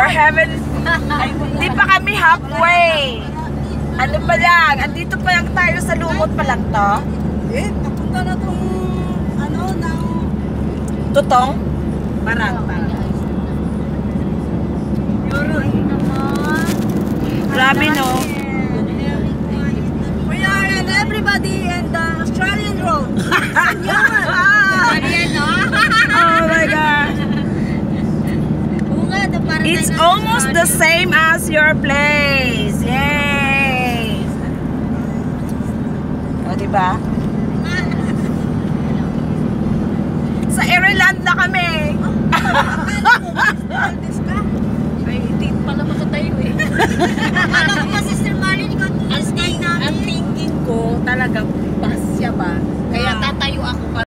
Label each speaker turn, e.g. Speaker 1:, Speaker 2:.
Speaker 1: haven't, hindi pa kami halfway. Ano pa lang, andito pa lang tayo sa lumot pa lang to.
Speaker 2: Eh, napunta na tong, ano, ng...
Speaker 1: Tutong?
Speaker 2: Barata.
Speaker 1: Grabe no.
Speaker 2: We are and everybody in the Australian road.
Speaker 1: Oh my God. It's almost the same as your place. Yay! O, diba?